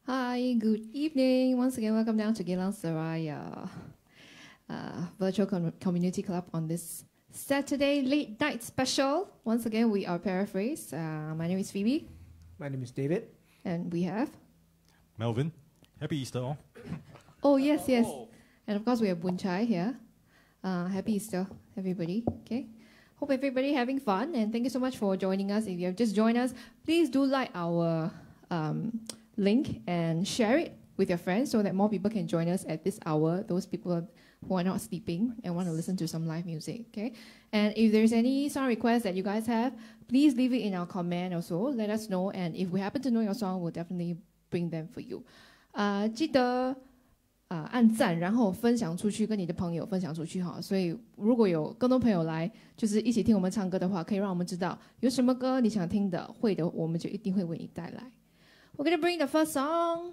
Hi, good evening. Once again, welcome down to Geylang Serai Virtual Community Club on this Saturday late night special. Once again, we are Paraphrase. My name is Phoebe. My name is David. And we have Melvin. Happy Easter all. Oh, yes, yes. And of course, we have Boon Chai here. Happy Easter, everybody. Okay. Hope everybody having fun, and thank you so much for joining us. If you have just joined us, please do like our link and share it with your friends so that more people can join us at this hour, those people who are not sleeping and want to listen to some live music, okay? And if there's any song requests that you guys have, please leave it in our comment also, let us know, and if we happen to know your song, we'll definitely bring them for you. 记得按赞，然后分享出去，跟你的朋友分享出去哈。所以如果有更多朋友来，就是一起听我们唱歌的话，可以让我们知道有什么歌你想听的、会的，我们就一定会为你带来。We're gonna bring the first song.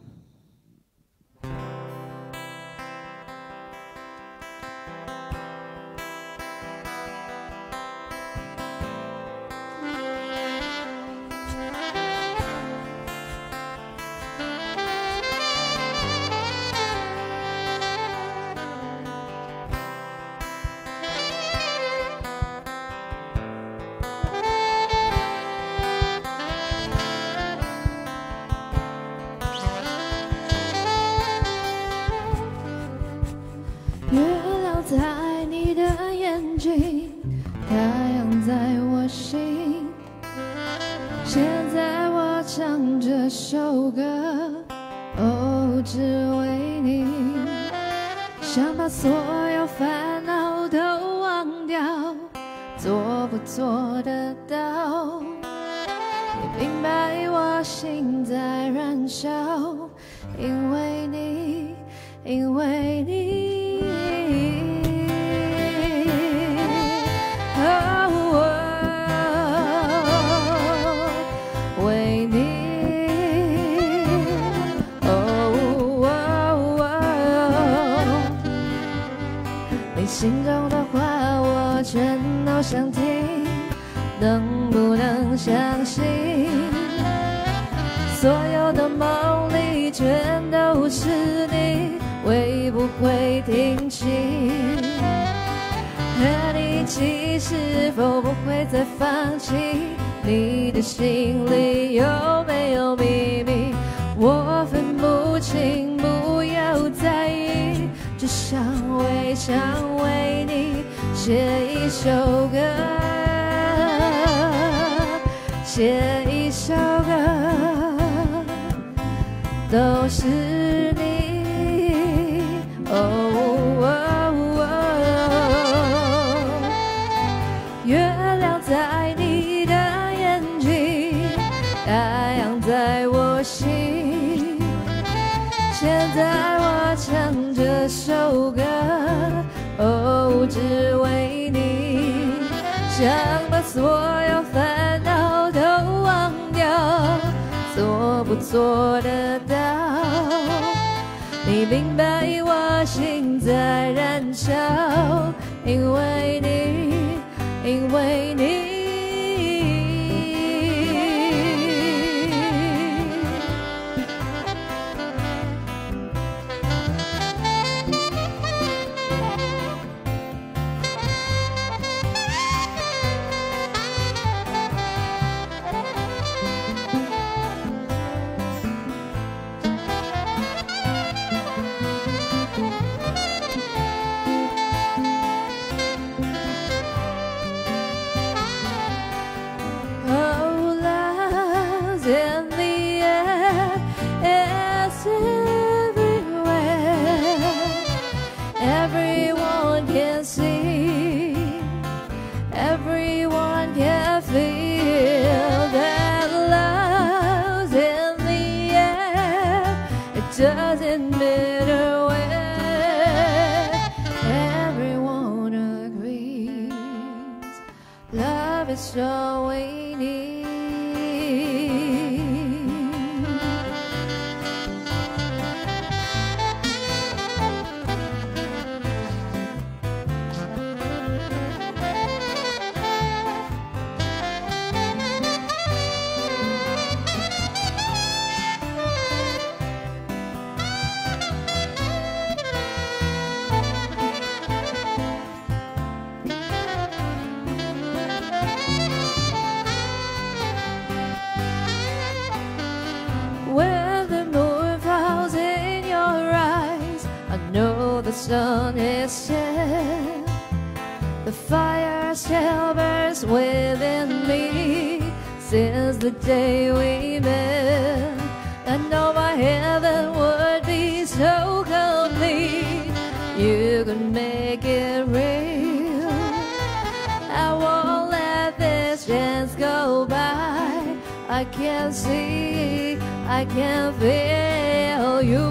sun is set, the fire still burns within me. Since the day we met, I know my heaven would be so complete. You could make it real. I won't let this chance go by. I can see, I can feel you.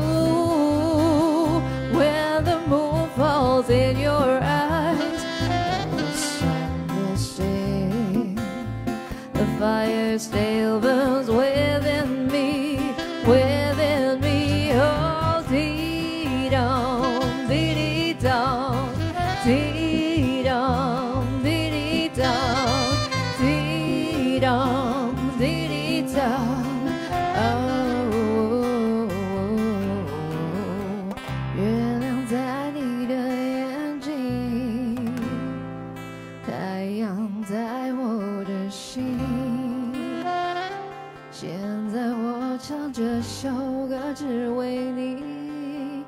When the moon falls in your eyes, the sun is still, the fire still burns within me, within me. Oh, dee-dum, dee-dee-dum, dee-dum, dee-dee-dum, dee-dum, dee-dee-dum. Oh, 月亮在你的眼睛，太阳在我的心。现在我唱这首歌只为你。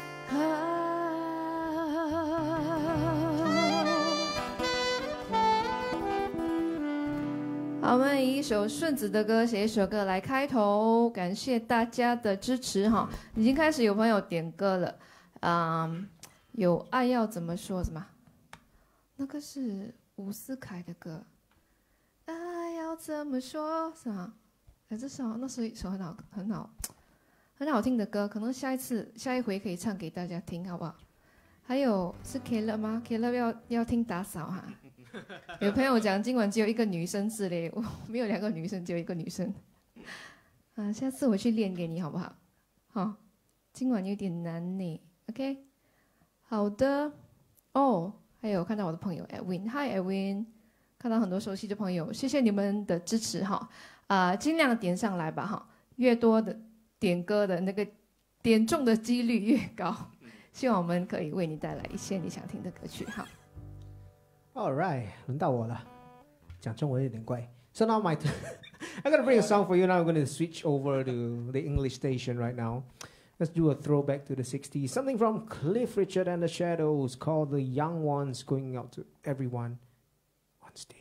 好，我们以一首顺子的歌写一首歌来开头，感谢大家的支持哈。已经开始有朋友点歌了，有爱要怎么说什么？那个是伍思凯的歌，爱要怎么说是吗？这首那是一首很好听的歌，可能下一回可以唱给大家听，好不好？还有是 Caleb 吗 ？Caleb 要听打扫哈。有朋友讲今晚只有一个女生是嘞，我没有2个女生，只有1个女生。下次我去练给你好不好？好，今晚有点难呢。OK， 好的。哦，还有看到我的朋友 Edwin，Hi Edwin， 看到很多熟悉的朋友，谢谢你们的支持哈。尽量点上来吧哈，越多的点歌的那个点中的几率越高。希望我们可以为你带来一些你想听的歌曲哈。 All right， 轮到我了，讲中文有点怪。So now my I'm gonna bring a song for you. Now I'm gonna switch over to the English station right now. Let's do a throwback to the 60s. Something from Cliff Richard and the Shadows called The Young Ones, going out to everyone on stage.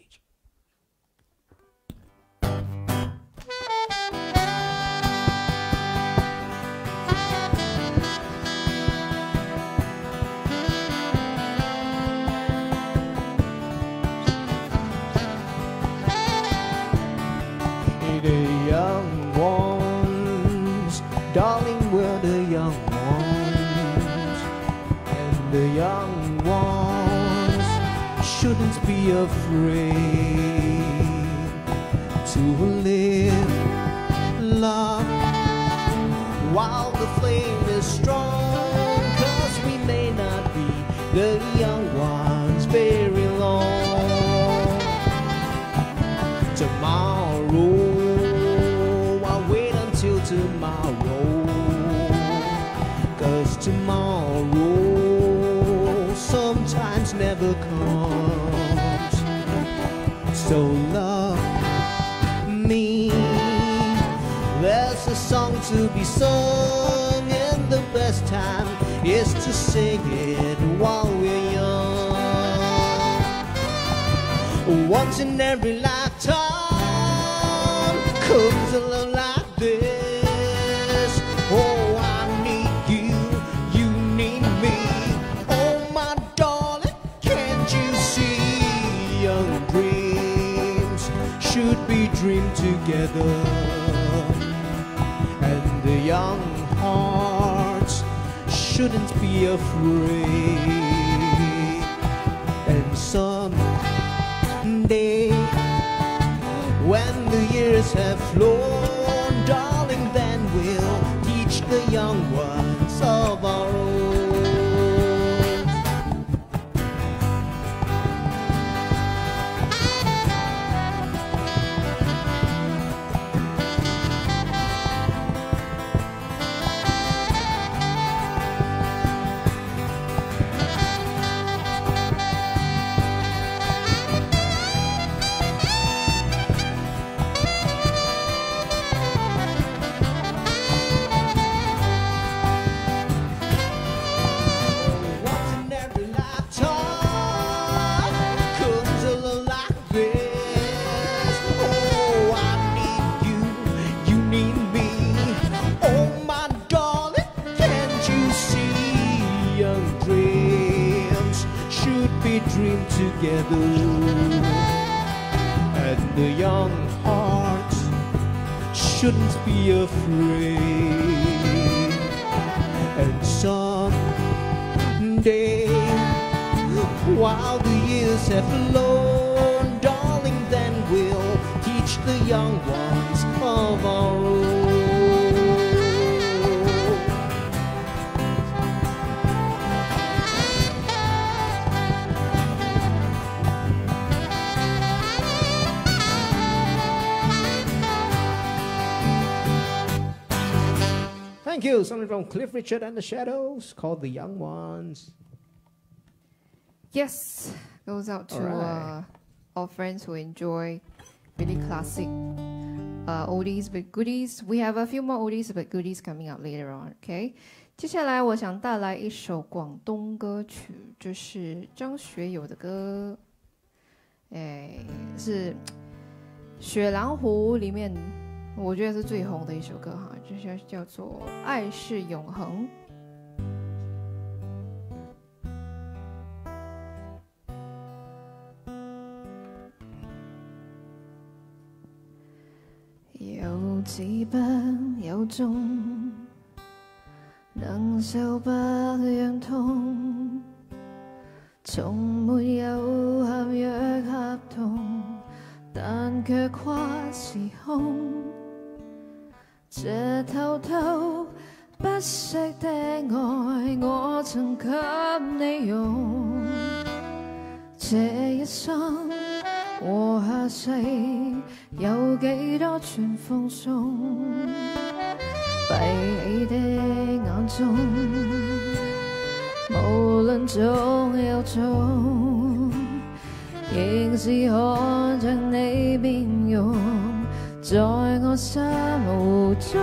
The young ones, darling, we're the young ones, and the young ones shouldn't be afraid to live, love, while the flame is strong, 'cause we may not be the young ones very long. Tomorrow, tomorrow, 'cause tomorrow sometimes never comes. So love me, there's a song to be sung, and the best time is to sing it while we're young. Once in every lifetime comes a love like this. Oh, I need you, you need me. Oh, my darling, can't you see? Young dreams should be dreamed together, and the young hearts shouldn't be afraid. And someday, when the years have flown, darling, then we'll teach the young ones of our own. together, and the young hearts shouldn't be afraid. And someday, while the years have flown, darling, then we'll teach the young ones of our own. Thank you. Something from Cliff Richard and the Shadows called The Young Ones. Yes, goes out to our friends who enjoy really classic oldies but goodies. We have a few more oldies but goodies coming up later on. Okay， 接下来我想带来一首广东歌曲，这是张学友的歌，是《雪狼湖》里面。我觉得是最红的一首歌哈，就是叫做《爱是永恒》。有志不有終，能受百樣痛，從沒有合約合同，但卻跨時空。這偷偷不捨的愛，我曾給你用。這一生和下世有幾多全奉送？閉起的眼中，無論總有種，仍是看着你面容。在我心湖中，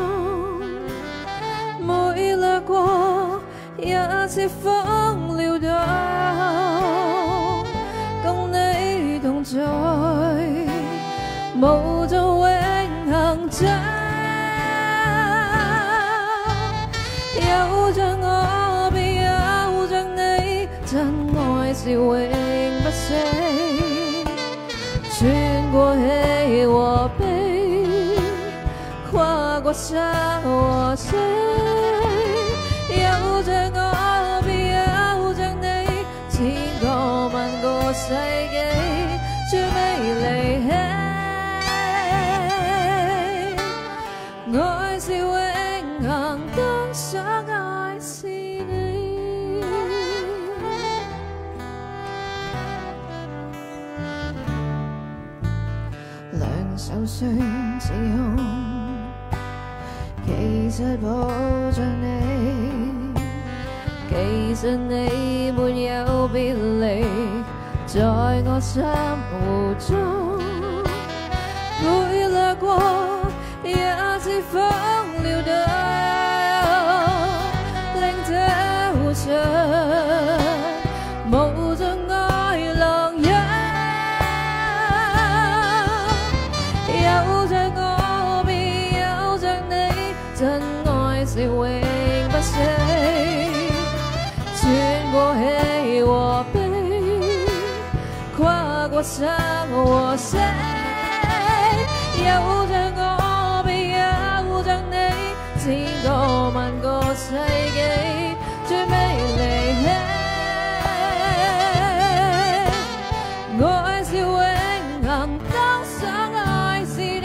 每掠過也似風撩動，共你同在，無盡永恆着。有着我，便有着你，真愛是永不死，穿過喜和悲。跨過生和死，有着我，便有着你，千個萬個世紀，絕未離棄。愛是永恆，當想愛是你。兩手相指控。其實抱着你，其實你沒有別離，在我心湖中，每掠過也似風撩動，令這湖上無盡愛浪湧。有着我，便有着你，真愛是永不死，穿過喜和悲，跨過生和死。有着我，便有着你，千個萬個世紀，絕未離棄。愛是永恆，當想愛是你。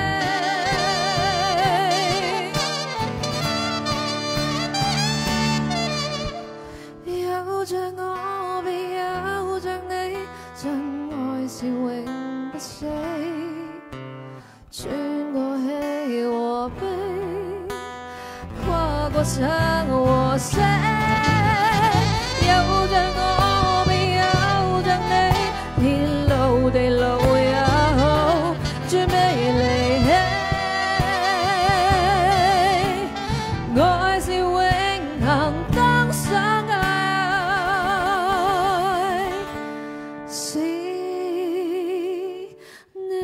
有着我，便有着你，真愛是永不死，穿過喜和悲，跨過生和死。有着我，便有着你，天路地路也好，絕未離棄。愛是永恆，當想愛是你。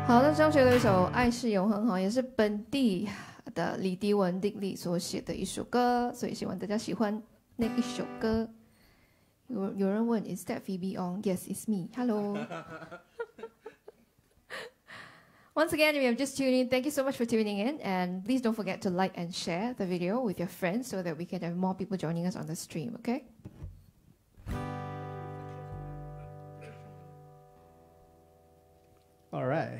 好的，张学友的一首《爱是永恒》哈，也是本地的李迪文 Dick 所写的一首歌，所以希望大家喜欢那一首歌。有人问 Is that Phoebe on? Yes, it's me. Hello. Once again, if you have just tuned in, thank you so much for tuning in, and please don't forget to like and share the video with your friends so that we can have more people joining us on the stream. Okay? All right.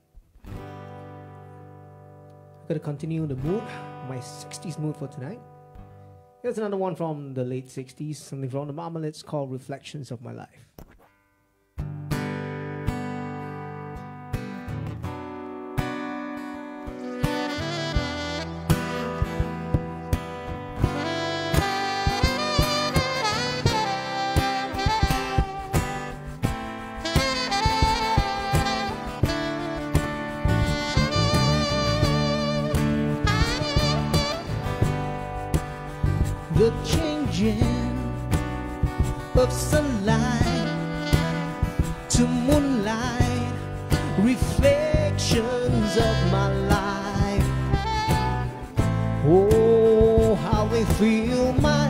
I'm gonna continue the mood, my 60s mood for tonight. Here's another one from the late 60s, something from the Marmalades called Reflections of My Life. The changing of sunlight to moonlight, reflections of my life. Oh, how they fill my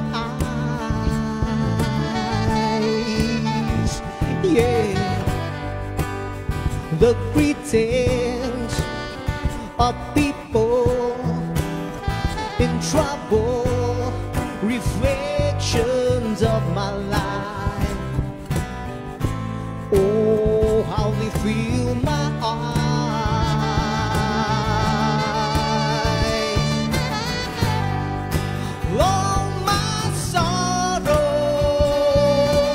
eyes. Yeah, the pretense of people in trouble, reflections of my life. Oh, how they fill my eyes. All my sorrow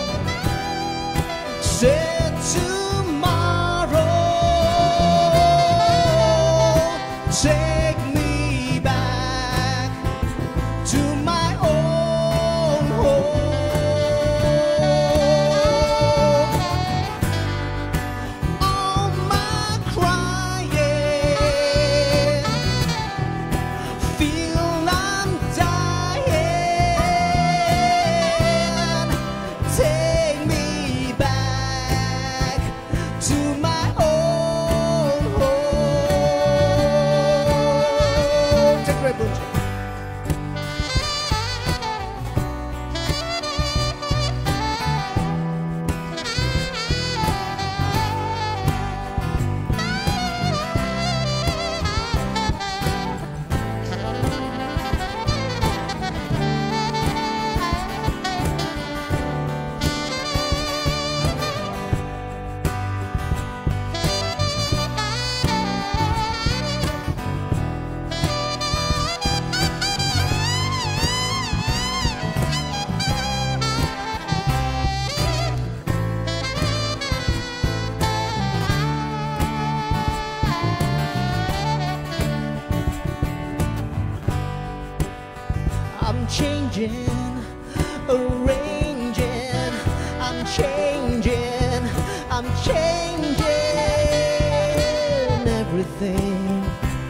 said tomorrow, take me back to my own home. All my crying, feel I'm dying. Take me back to my own home. Take a break, Bunch. I'm changing, arranging, I'm changing, I'm changing everything.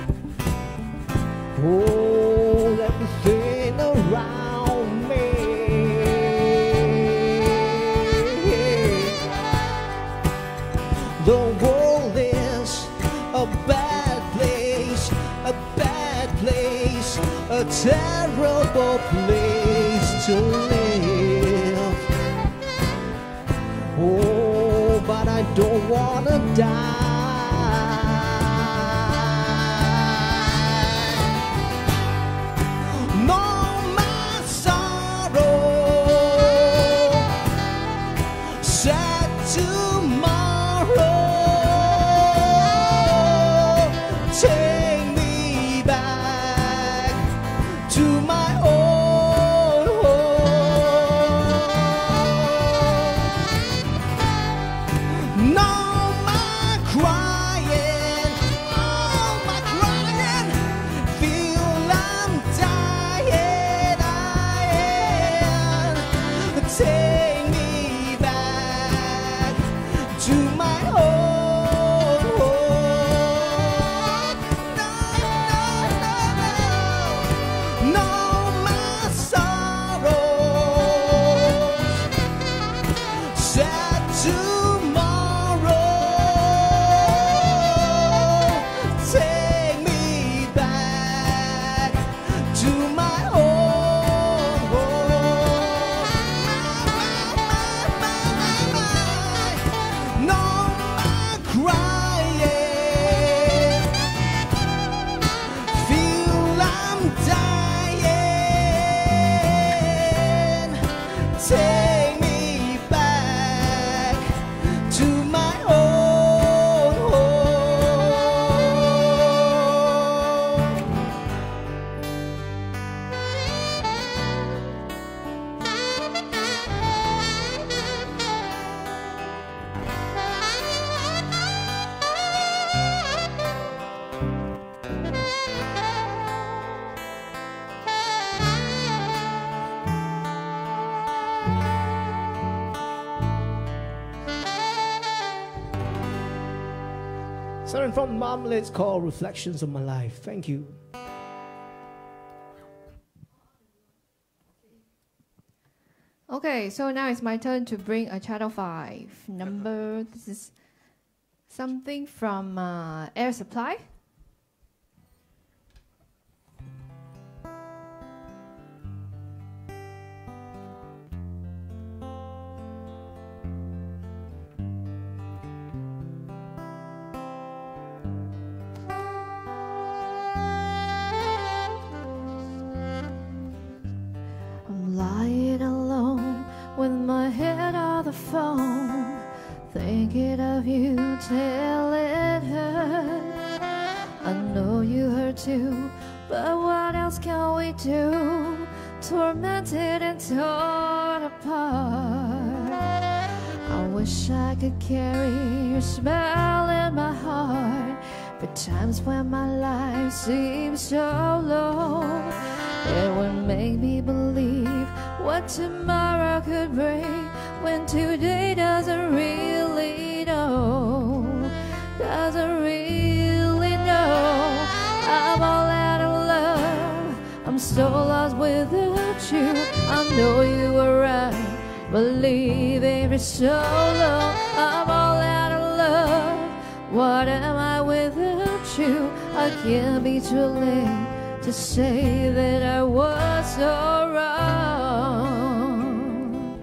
Oh, everything around me. The world is a bad place, a bad place, a terrible place to live. Oh, but I don't wanna die. No, my sorrow, sad tomorrow, take me back to my own home. No, my cry Starting from Mom, it's called Reflections of My Life. Thank you. Okay, so now it's my turn to bring a channel 5 number. This is something from Air Supply. I'm lying alone with my head on the phone, thinking of you till it hurts. I know you hurt too, but what else can we do? Tormented and torn apart. I wish I could carry your smile in my heart, but times when my life seems so low, it would make me believe what tomorrow could bring, when today doesn't really know, doesn't really know. I'm all out of love, I'm so lost without you. I know you were right, believing it's so long. I'm all out of love, what am I without you? I can't be too late to say that I was so wrong.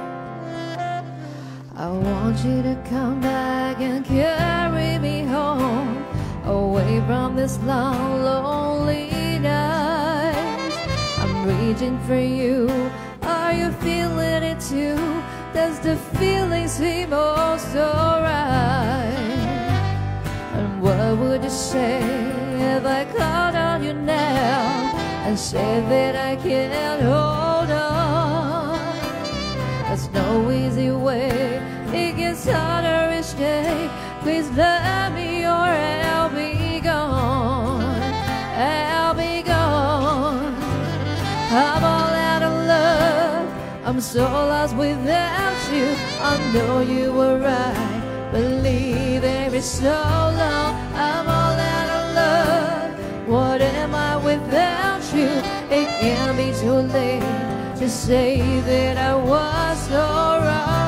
I want you to come back and carry me home, away from this long, lonely night. I'm reaching for you, are you feeling it too? Does the feeling seem oh so right? And what would you say if I called on you now and said that I can't hold on? There's no easy way, it gets harder each day. Please love me or I'll be gone, I'll be gone. I'm all out of love, I'm so lost without you. I know you were right, believe every so long. I'm all out of love, what am I without you? It can't be too late to say that I was so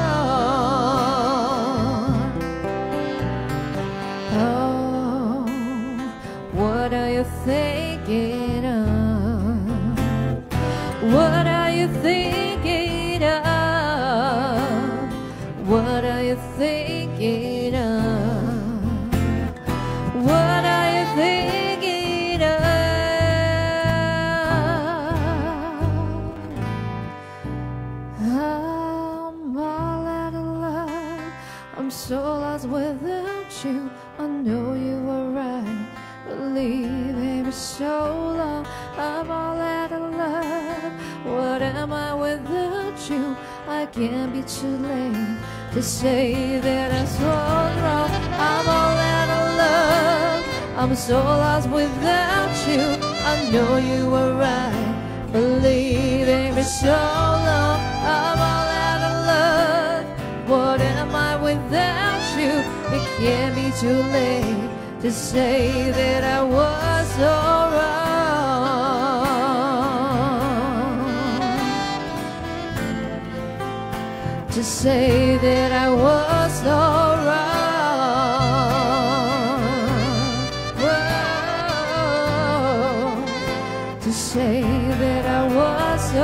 wrong. Oh, what are you thinking of? What are you thinking of? What are you thinking of? What are you thinking of? I'm all out of love, I'm so lost without you. I know you were right, believe every so long. I'm all out of love, what am I without you? I can't be too late to say that I was wrong. I'm all out of love, I'm so lost without you. I know you were right, believe every so long. I'm all out of love, what am I without you? It can't be too late to say that I was so wrong. To say that I was so wrong. Whoa. To say that I was so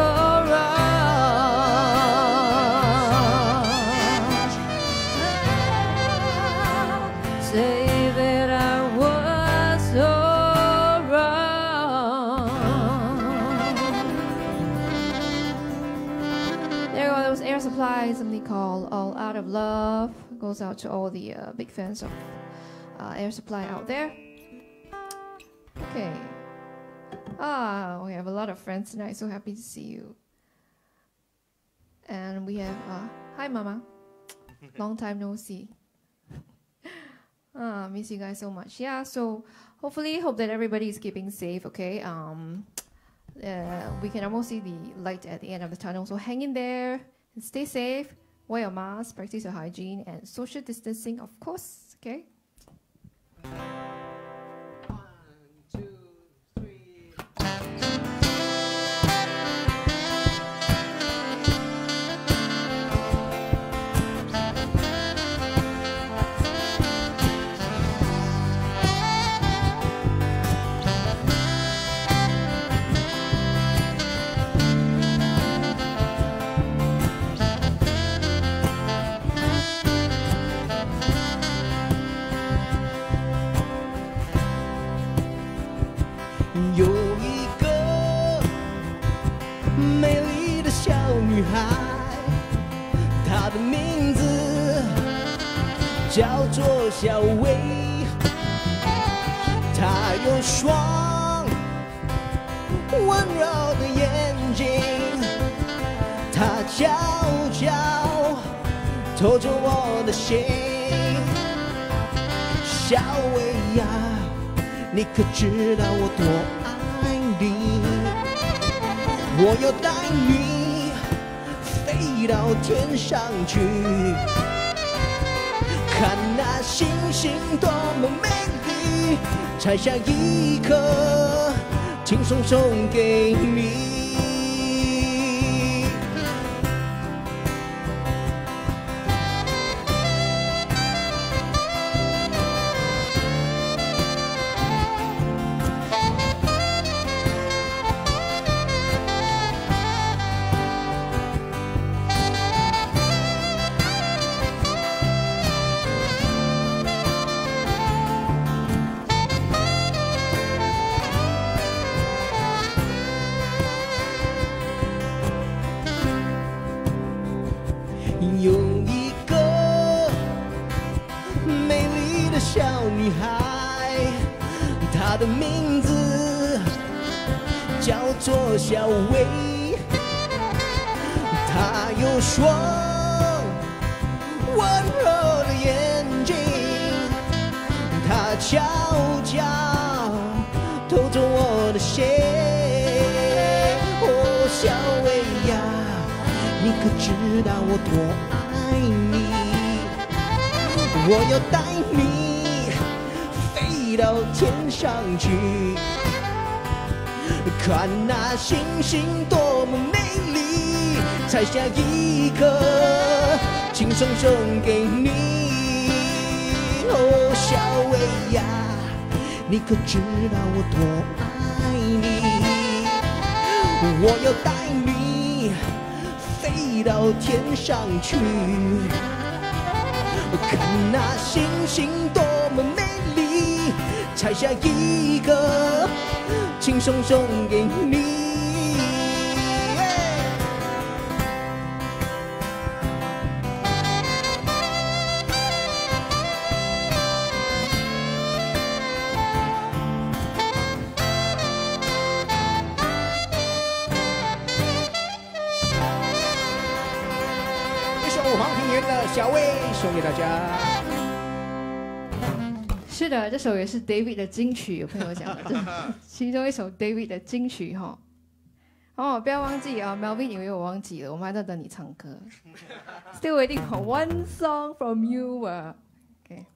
wrong. Say that I was so wrong. There you go, that was Air Supply, something called All Out of Love. Goes out to all the big fans of Air Supply out there. Okay. We have a lot of friends tonight, so happy to see you. And we have, hi Mama. Long time no see. Miss you guys so much. Yeah, so hope that everybody is keeping safe, okay? We can almost see the light at the end of the tunnel, so hang in there and stay safe. Wear your mask, practice your hygiene, and social distancing, of course, okay? 叫做小薇，她有双温柔的眼睛，她悄悄偷着我的心。小薇呀，你可知道我多爱你？我要带你飞到天上去，看那星星多么美丽，摘下一颗，轻松送给你。有一个美丽的小女孩，她的名字叫做小薇，她有双温柔的眼睛，她悄悄偷着我的心。哦，小薇呀，你可知道我多爱你？我要带你飞到天上去，看那星星多么美丽，摘下一颗，轻松送给你。哦，小薇呀，你可知道我多爱你？我要带你飞到天上去，看那星星多么美丽，摘下一个，轻松送给你。 黄平原的小薇送给大家。 是的，这首也是 David 的金曲，有朋友讲的，这其中一首 David 的金曲哈。哦，不要忘记啊 ，Melvin 以为我忘记了，我们还在等你唱歌。Still waiting for one song from you. Okay.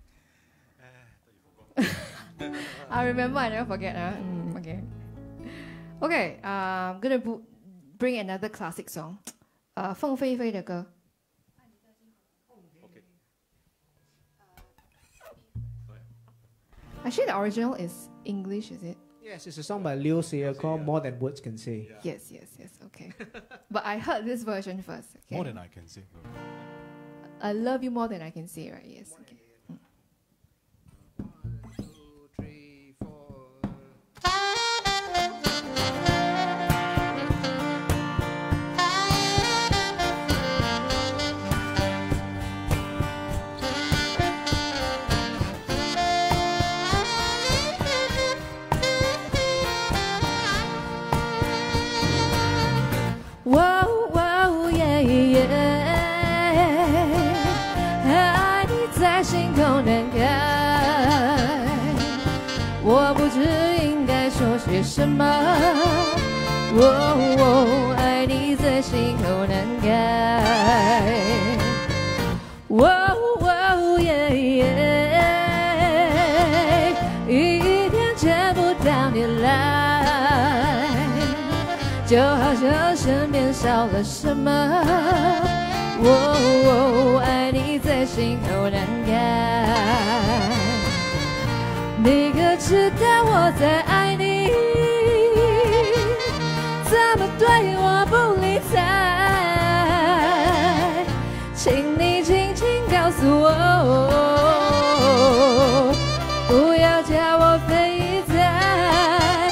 I remember, I never forget. Okay. Okay. I'm gonna bring another classic song. 凤飞飞的歌。Actually, the original is English, is it? Yes, it's a song by Liu Xie called More Than Words Can Say. Yes, okay. But I heard this version first. Okay? More than I can say. I love you more than I can say, right? Yes, okay. 1, 2, 3, 4. 哇哦耶耶，爱你在心头难改，我不知应该说些什么。哦，爱你在心头难改。哦耶耶，一天见不到你来，就好像身边少了什么。哦，爱你在心头难改。你可知道我在爱你？怎么对我不理睬？请你轻轻告诉我，不要叫我飞在。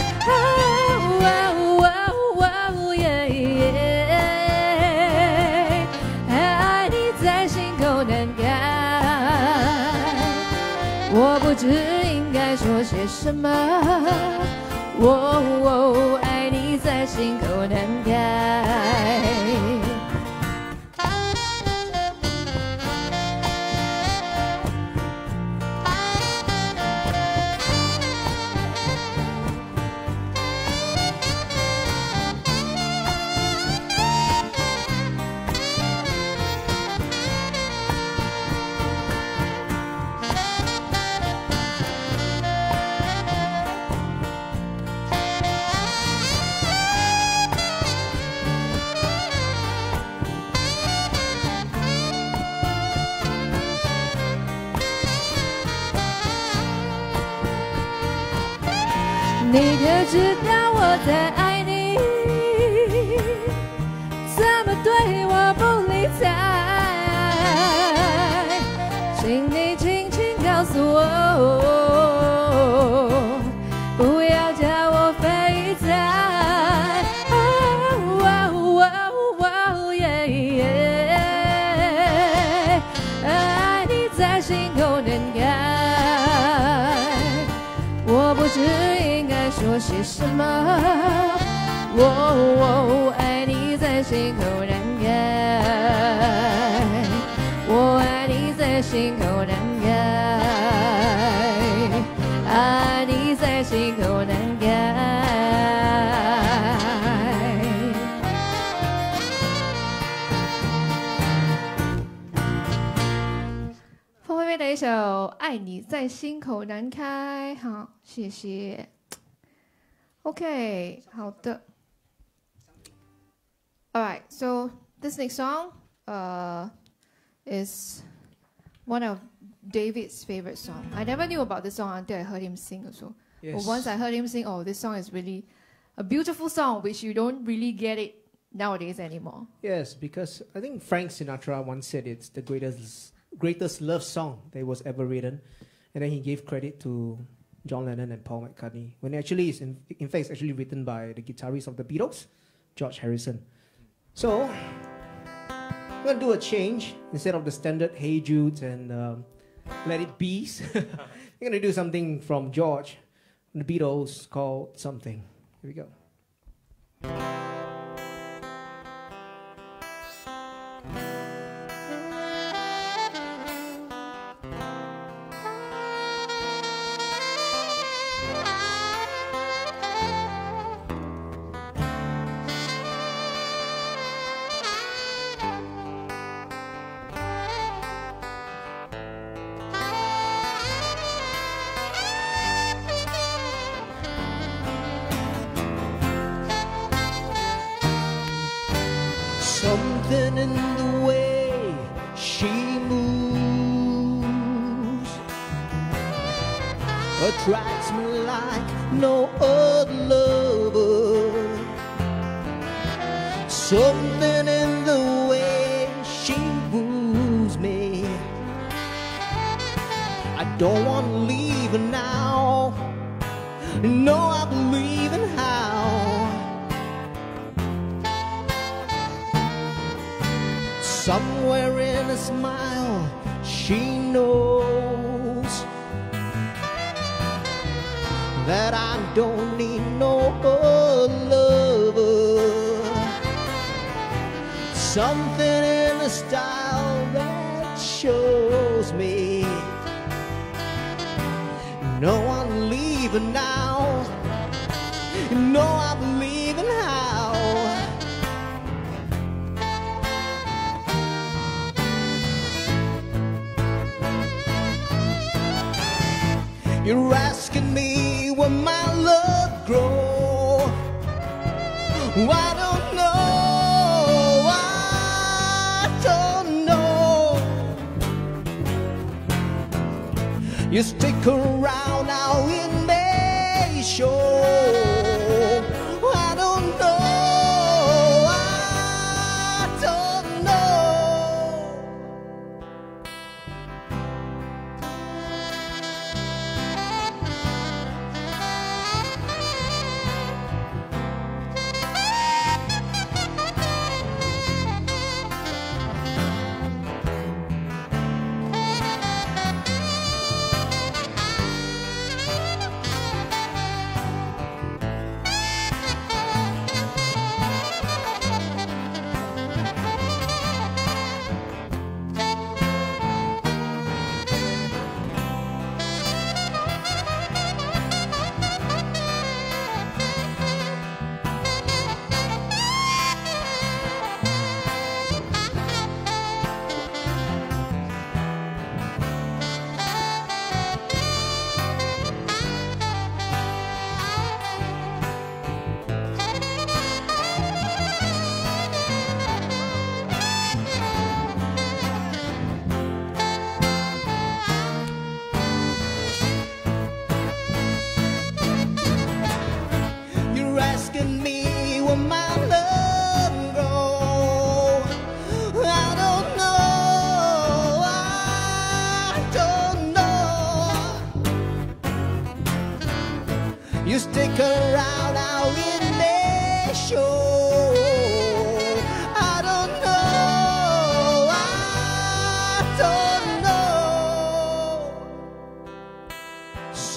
知应该说些什么。哦，爱你在心口难开。你可知道我在爱你？怎么对我不理睬？请你轻轻告诉我，不要叫我飞财。爱你在心口难开，我不知应该说些什么。哦，爱你在心口难开，我爱你在心口难开，爱你在心口难开。方菲菲的一首《爱你在心口难开》，好，谢谢。OK， 好的。All right, so this next song is one of David's favorite songs. I never knew about this song until I heard him sing also. Yes. But once I heard him sing, oh, this song is really a beautiful song, which you don't really get it nowadays anymore. Yes, because I think Frank Sinatra once said it's the greatest love song that was ever written, and then he gave credit to John Lennon and Paul McCartney, when actually it's in fact it's actually written by the guitarist of the Beatles, George Harrison. So I'm gonna do a change. Instead of the standard Hey Jude and Let It Be, we're gonna do something from George and the Beatles called Something. Here we go. Something in the way she moves attracts me like no other lover. Something in the way she woos me. I don't want to leave her now. No, I believe in how. Somewhere in a smile, she knows that I don't need no other lover. Something in the style that shows me no one leaving now. No, I believe in how. You're asking me where my love grows. I don't know, I don't know. You stick around now, it may show. I don't know, I don't know.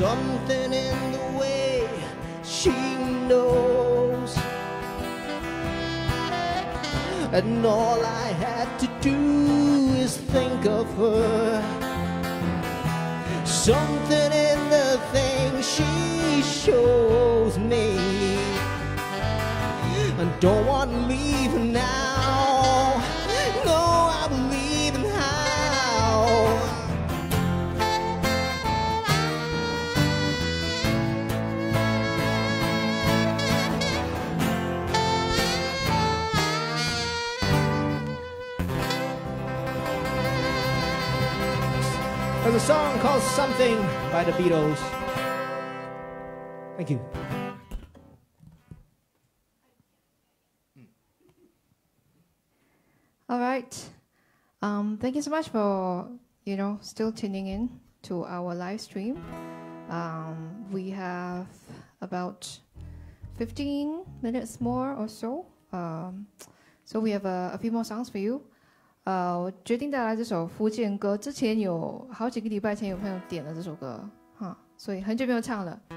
something in the way she knows. And all I had to do is think of her. Something in the things she shows me. I don't want to leave now. No, I will leave now. There's a song called Something by the Beatles. Thank you. All right. Thank you so much for, still tuning in to our live stream. We have about 15 minutes more or so. So we have a few more songs for you. 我决定带来这首福建歌，之前有好几个礼拜前有朋友点了这首歌，所以很久没有唱了。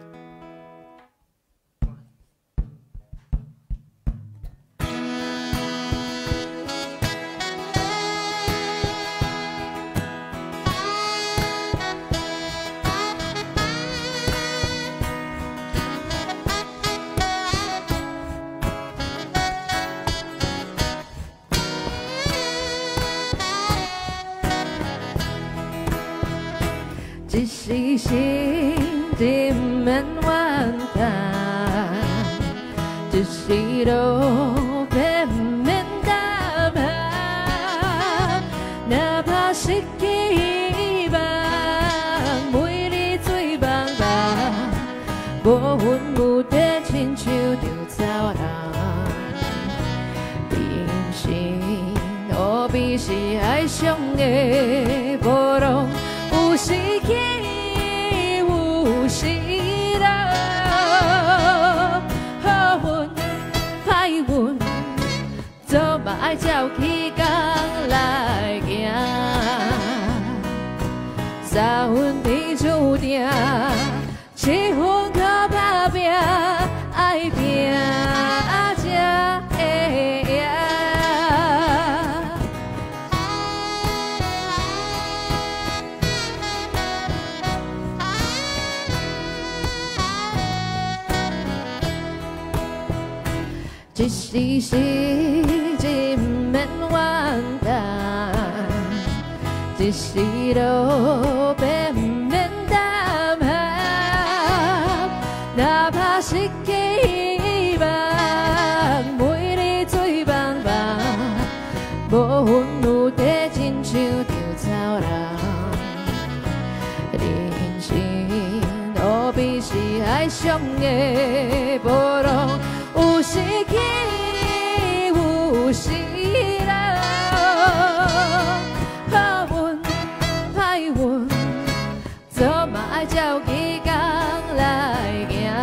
一时心真免怨叹，一时路变免答案。哪怕失去希望，每日醉茫茫，无魂无地，亲像着走人。人生何必是爱上的无路？ 有时起，有时落，好运歹运，做嘛爱照起工来行。三分天注定，七分靠打拼，爱拼才会赢。 一时心真免怨叹，一时路变免答案。哪怕失去希望，每日醉茫茫，无魂有地，亲像着走人。人生何必是爱上的无路？ 有时起，有时落，好运歹运，做嘛爱照起工来行。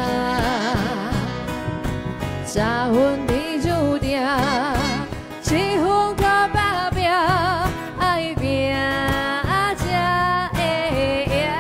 三分天注定，七分靠打拼，爱拼才会赢。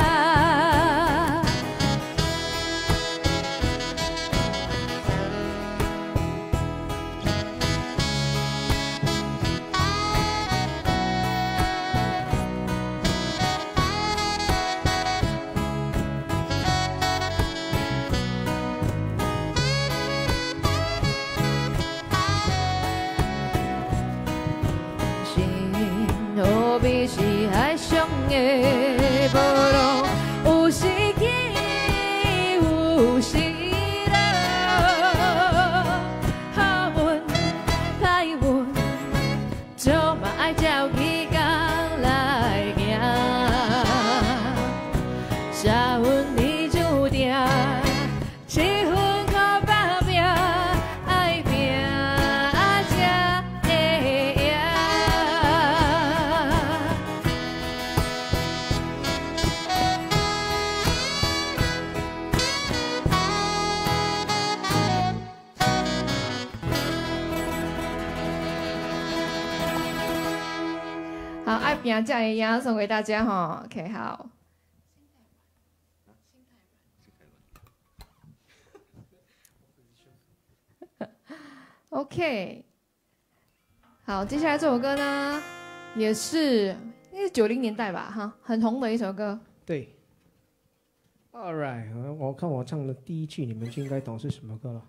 何必是爱上的无路？有时起，有时落，好运歹运，做嘛爱照起工来行。三分天注定，七分靠打拼，爱拼才会赢。 好，爱拼才会赢，送给大家哈。OK， 好。 OK， 好，接下来这首歌呢，也是应该是90年代吧，哈，很红的一首歌。 对。All right， 我看我唱的第一句，你们就应该懂是什么歌了。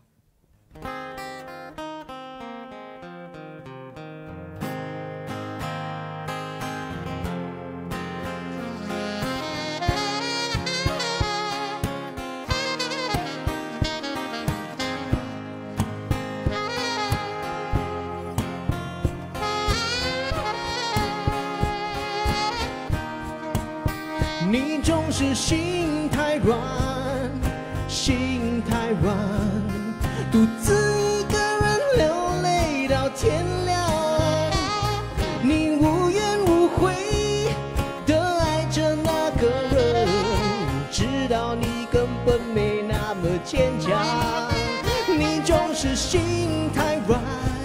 你总是心太软，心太软，独自一个人流泪到天亮。你无怨无悔地爱着那个人，知道你根本没那么坚强。你总是心太软，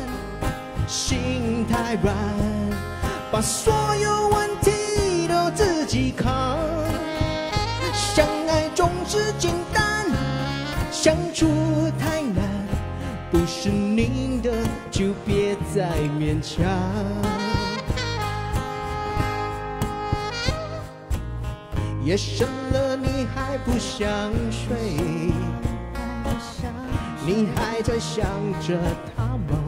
心太软，把所有问题都自己扛。相爱总是简单，相处太难，不是你的就别再勉强。夜深了你还不想睡，你还在想着他吗？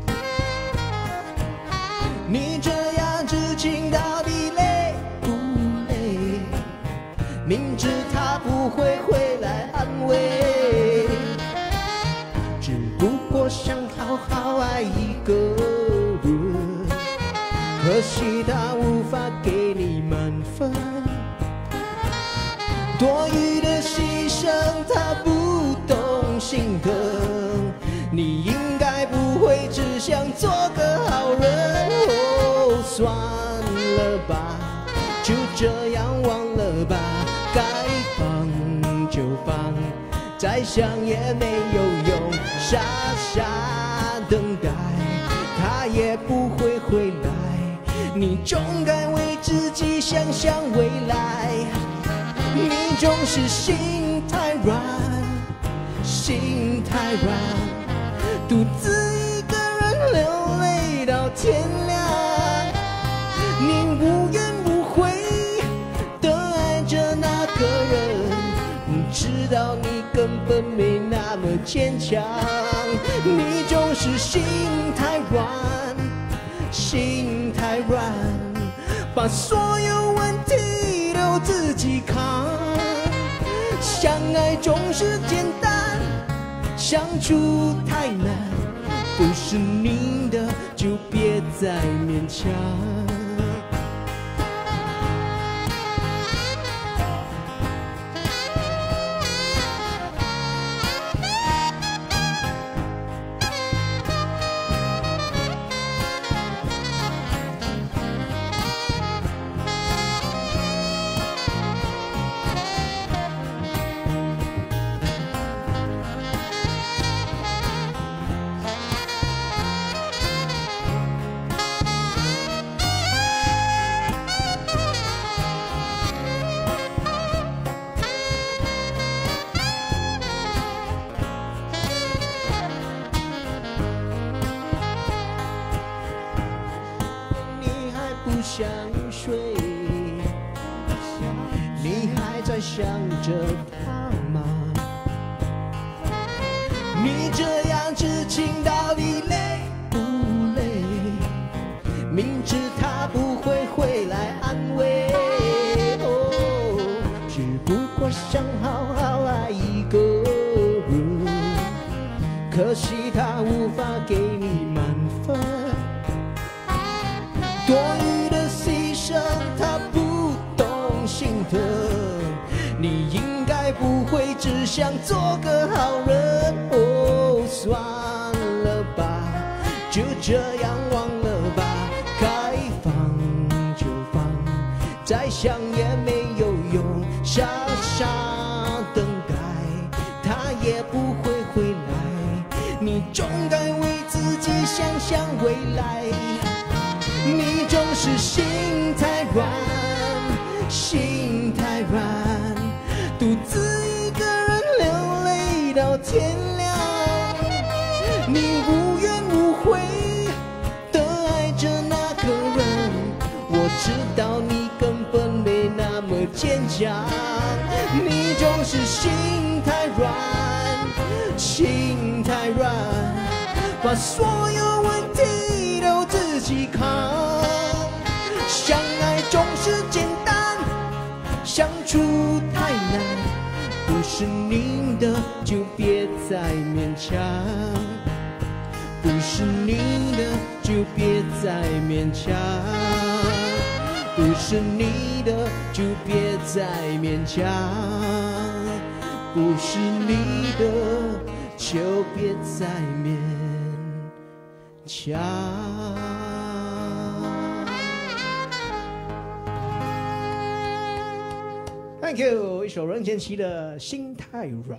你这样痴情到底累不累？明知他不会回来安慰，只不过想好好爱一个人，可惜他无法给你满分，多余的牺牲他不懂心疼，你应该不会只想做个好人。哦，算了吧，就这样忘了吧，该放就放，再想也没有用，傻傻等待，他也不会回来，你总该为自己想想未来。你总是心太软，心太软，独自一个人流泪到天亮。你无怨无悔地爱着那个人，知道你根本没那么坚强。你总是心太软，心太软，把所有问题都自己扛。相爱总是简单，相处太难，不是你的就别再勉强。想睡，你还在想着他吗？你这样痴情到底累不累？明知他不会回来安慰，哦，只不过想好好爱一个人，可惜他无法给你满分，多余的牺牲他不懂心疼，你应该不会只想做个好人。哦，算了吧，就这样忘了吧，该放就放，再想也没有用，傻傻等待他也不会回来，你总该为自己想想未来。你总是心太软，心太软，独自一个人流泪到天亮。你无怨坚强，你总是心太软，心太软，把所有问题都自己扛。相爱总是简单，相处太难，不是你的就别再勉强，不是你的就别再勉强，不是你的就别再勉强，不是你的就别再勉强。 Thank you， 一首任贤齐的《心太软》。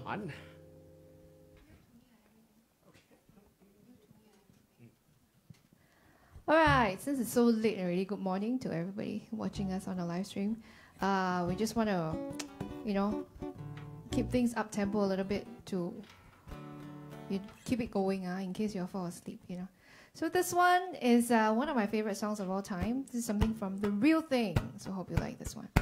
All right, since it's so late already, good morning to everybody watching us on the live stream. We just want to, keep things up tempo a little bit to keep it going in case you all fall asleep, So this one is one of my favorite songs of all time. This is something from The Real Thing, so hope you like this one.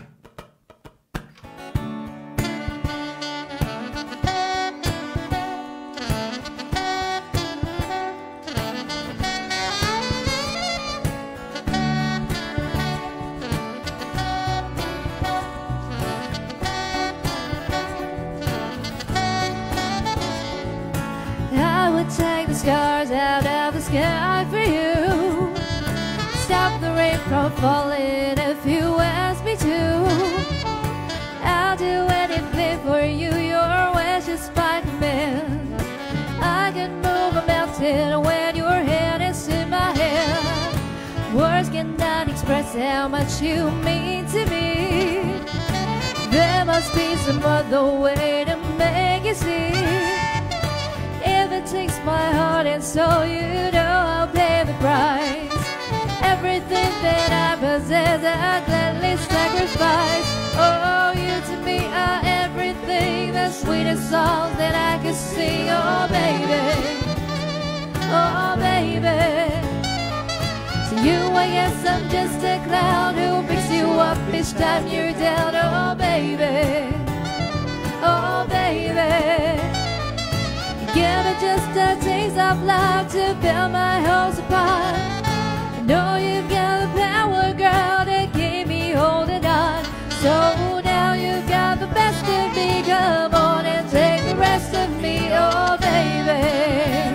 Take the stars out of the sky for you. Stop the rain from falling if you ask me to. I'll do anything for you, your wish is my command. I can move a mountain when your hand is in my hand. Words cannot express how much you mean to me. There must be some other way to make you see. If it takes my heart and soul, you know I'll pay the price. Everything that I possess, I gladly sacrifice. Oh, you to me are everything, the sweetest songs that I could sing. Oh, baby, oh, baby. To you, I guess I'm just a clown who picks you up each time you're down. Oh, baby, oh, baby. Give me just a taste of love to build my house apart. I know you've got the power, girl, to keep me holding on. So now you've got the best of me. Come on and take the rest of me, oh baby.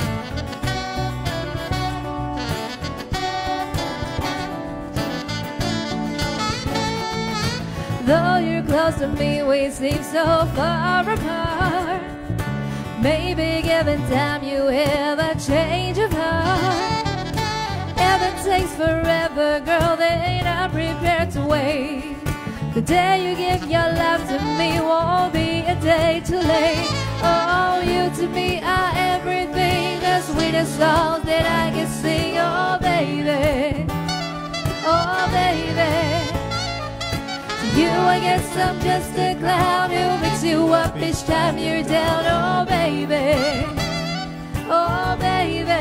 Though you're close to me, we seem so far apart. Maybe given time you have a change of heart. If it takes forever, girl, then I'm prepared to wait. The day you give your love to me won't be a day too late. Oh, you to me are everything, the sweetest songs that I can sing. Oh, baby, oh, baby. To you, I guess I'm just a clown who picks you up each time you're down. Oh, baby, oh, baby.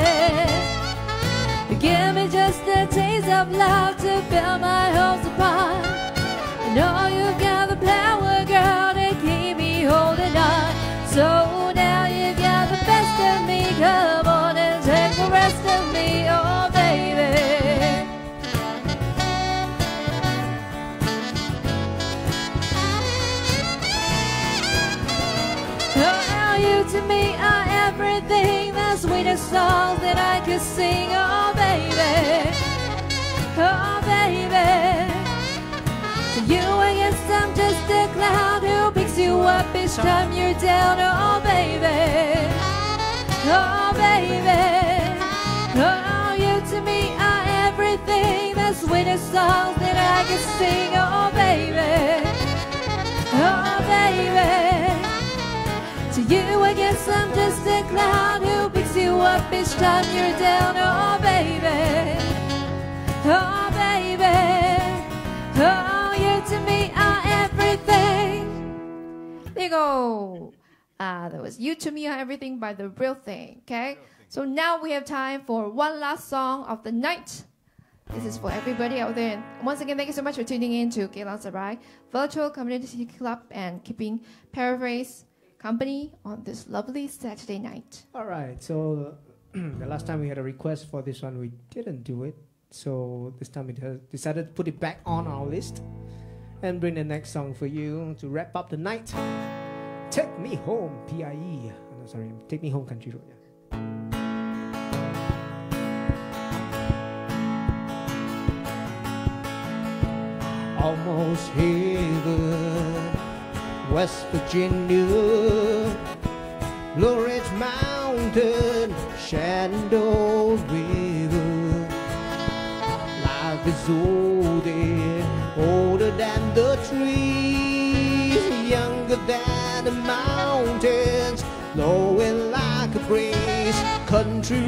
Give me just a taste of love to build my hopes upon. I know you've got the power, girl, to keep me holding on. So now you've got the best of me. Come on and take the rest of me, oh, baby. Oh, you to me are everything, the sweetest songs that I could sing. Oh, baby, oh, baby. To you, I guess I'm just a clown who picks you up each time you're down. Oh, baby, oh, baby. Oh, you to me are everything, the sweetest songs that I could sing. Oh, baby, oh, baby. To you, I guess I'm just a clown who picks you up each time you're down. Oh, baby, oh, baby. Oh, you to me are everything. There you go. That was You to Me Are Everything by The Real Thing, okay? So now we have time for one last song of the night. This is for everybody out there. And once again, thank you so much for tuning in to Geylang Serai Virtual Community Club and keeping Paraphrase company on this lovely Saturday night. All right, so the last time we had a request for this one, we didn't do it. So this time we decided to put it back on our list and bring the next song for you to wrap up the night. Take Me Home, P.I.E. Oh, no, sorry, Take Me Home, Country Road. Yeah. Almost heaven, West Virginia, Blue Ridge Mountain, Shenandoah River. Life is older than the trees, younger than the mountains, blowing like a breeze. Country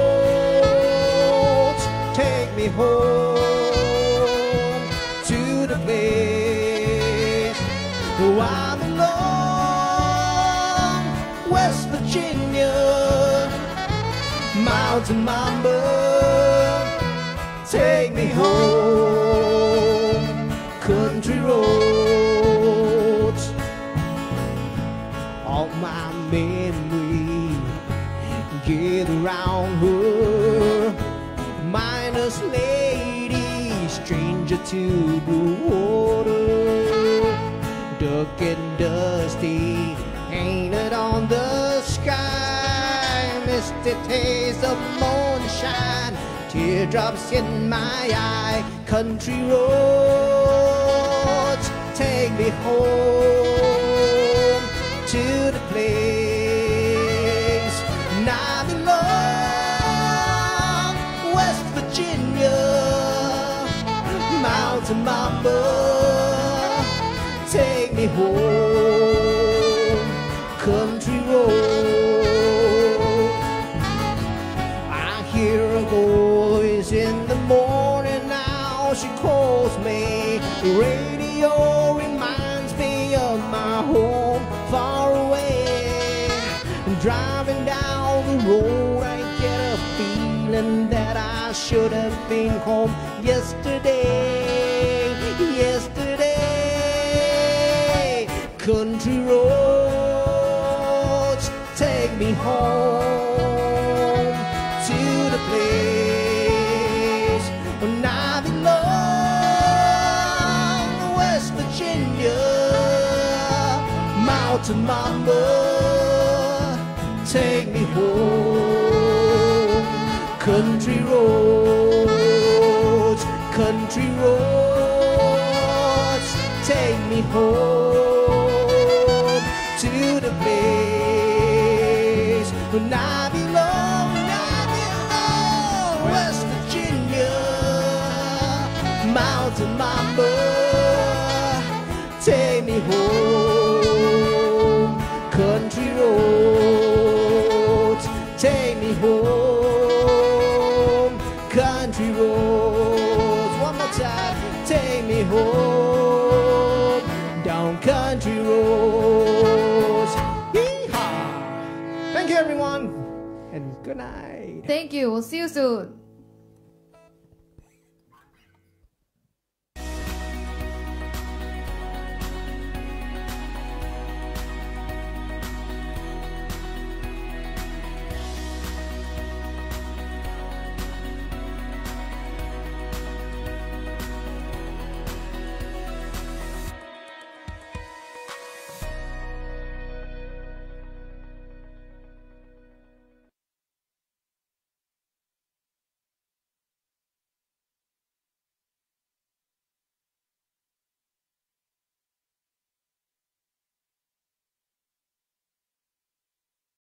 roads, take me home to the place where I belong. West Virginia, mountain mamba, take me home. Country roads, all my memory get around her. Minus lady, stranger to blue water, dark and dusty, painted on the sky. Misty taste of moonshine, teardrops in my eye. Country roads, take me home to the place I belong. West Virginia, mountain mamba, take me home. Country road, I hear a voice in the morning now. She calls me. The radio reminds me of my home far away. Driving down the road, I get a feeling that I should have been home yesterday. Yesterday, country roads, take me home to the place when I belong. West Virginia, mountain mamba, take me home. Country roads, country roads, take me home to the place when I belong. West Virginia, mountain mamba, take me home. Country roads, take me home. Country roads, one more time, take me home. Down country roads. Yeehaw! Thank you, everyone, and good night. Thank you. We'll see you soon.